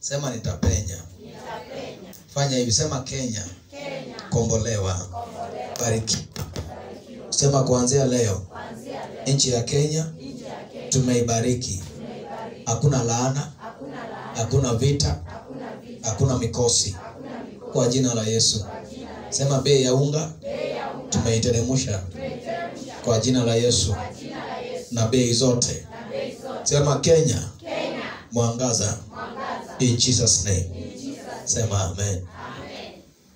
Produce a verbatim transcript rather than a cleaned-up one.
Sema nitapenya. Nitapenya. Fanya hivi, sema Kenya. Kenya. Kombolewa. Kombolewa. Bariki. Sema kuanzia leo. Kuanzia leo. Nchi ya Kenya. Nchi ya Kenya. Tumeibariki. Tumeibariki. Hakuna laana. Hakuna laana. Hakuna vita. Hakuna vita. Hakuna mikosi. Hakuna mikosi. Kwa jina la Yesu. Kwa jina la Yesu. Sema bei ya unga. Bei ya unga. Tumeiteremsha. Tumeiteremsha. Kwa jina la Yesu. Kwa jina la Yesu. Na bei zote. Na bei zote. Sema Kenya. Kenya. Mwangaza. Mwangaza. In Jesus name. In Jesus. Sema amen.